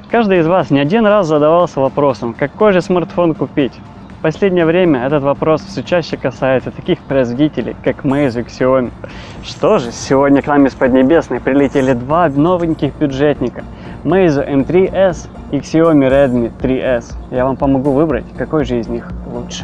Каждый из вас не один раз задавался вопросом, какой же смартфон купить. В последнее время этот вопрос все чаще касается таких производителей, как Meizu и Xiaomi. Что же, сегодня к нам из Поднебесной прилетели два новеньких бюджетника – Meizu M3S и Xiaomi Redmi 3S. Я вам помогу выбрать, какой же из них лучше.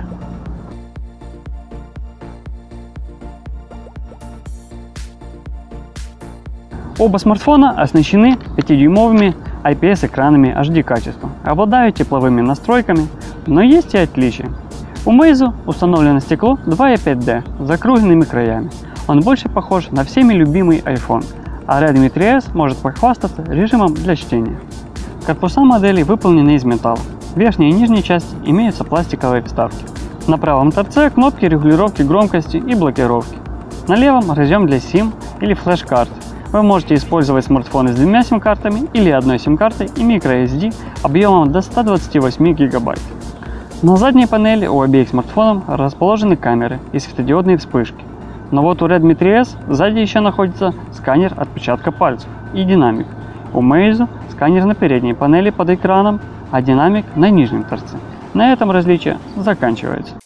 Оба смартфона оснащены 5-дюймовыми IPS-экранами HD качества, обладают тепловыми настройками, но есть и отличия. У Meizu установлено стекло 2.5D с закругленными краями. Он больше похож на всеми любимый iPhone, а Redmi 3S может похвастаться режимом для чтения. Корпуса моделей выполнены из металла. В верхней и нижней части имеются пластиковые вставки. На правом торце кнопки регулировки громкости и блокировки. На левом разъем для SIM или флеш-карт. Вы можете использовать смартфоны с двумя сим-картами или одной сим-картой и microSD объемом до 128 гигабайт. На задней панели у обеих смартфонов расположены камеры и светодиодные вспышки. Но вот у Redmi 3S сзади еще находится сканер отпечатка пальцев и динамик. У Meizu сканер на передней панели под экраном, а динамик на нижнем торце. На этом различие заканчивается.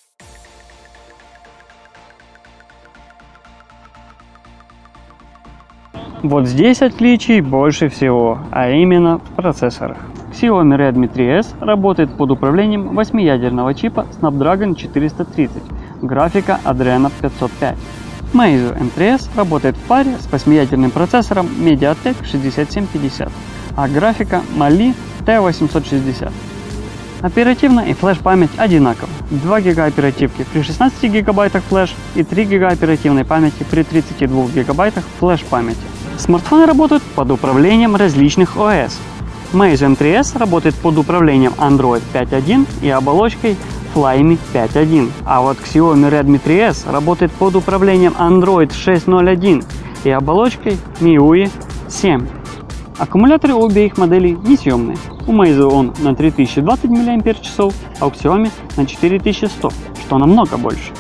Вот здесь отличий больше всего, а именно в процессорах. Xiaomi Redmi 3S работает под управлением 8-ядерного чипа Snapdragon 430, графика Adreno 505. Meizu M3S работает в паре с 8-ядерным процессором MediaTek 6750, а графика Mali T860. Оперативная и флеш-память одинаковы. 2 ГБ оперативки при 16 ГБ флеш и 3 ГБ оперативной памяти при 32 ГБ флеш-памяти. Смартфоны работают под управлением различных ОС. Meizu M3S работает под управлением Android 5.1 и оболочкой Flyme 5.1, а вот Xiaomi Redmi 3S работает под управлением Android 6.0.1 и оболочкой MIUI 7. Аккумуляторы у обеих моделей несъемные. У Meizu он на 3020 мАч, а у Xiaomi на 4100, что намного больше.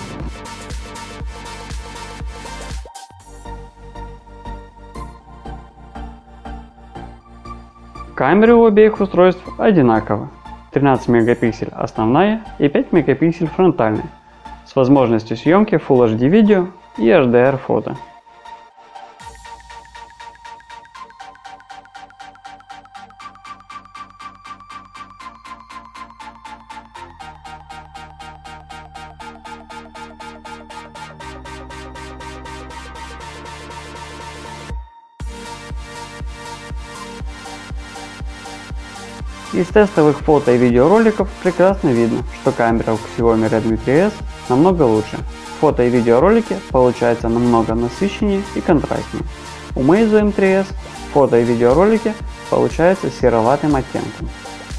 Камеры у обеих устройств одинаковы. 13 мегапиксель основная и 5 мегапиксель фронтальная, с возможностью съемки Full HD видео и HDR фото. Из тестовых фото и видеороликов прекрасно видно, что камера у Xiaomi Redmi 3S намного лучше. Фото и видеоролики получаются намного насыщеннее и контрастнее. У Meizu M3S фото и видеоролики получаются сероватым оттенком.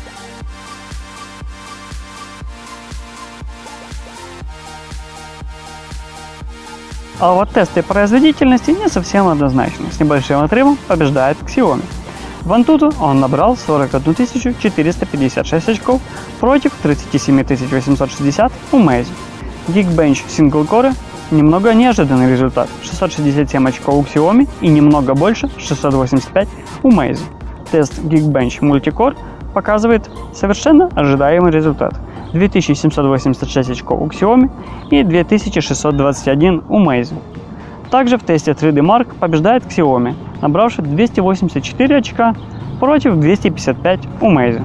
А вот тесты производительности не совсем однозначны. С небольшим отрывом побеждает Xiaomi. В Antutu он набрал 41 456 очков против 37 860 у Meizu. Geekbench Single Core немного неожиданный результат, 667 очков у Xiaomi и немного больше, 685 у Meizu. Тест Geekbench Multicore показывает совершенно ожидаемый результат, 2786 очков у Xiaomi и 2621 у Meizu. Также в тесте 3D Mark побеждает Xiaomi, набравший 284 очка против 255 у Meizu.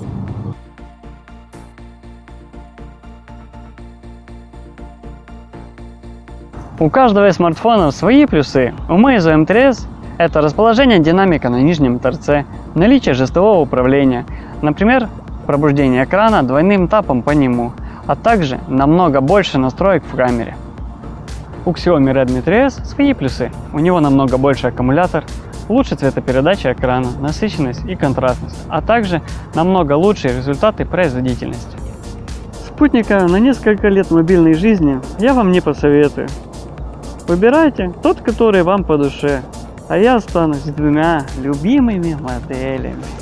У каждого из смартфонов свои плюсы. У Meizu M3S это расположение динамика на нижнем торце, наличие жестового управления, например, пробуждение экрана двойным тапом по нему, а также намного больше настроек в камере. У Xiaomi Redmi 3S свои плюсы. У него намного больше аккумулятор, лучше цветопередача экрана, насыщенность и контрастность, а также намного лучшие результаты производительности. Спутника на несколько лет мобильной жизни я вам не посоветую. Выбирайте тот, который вам по душе, а я останусь с двумя любимыми моделями.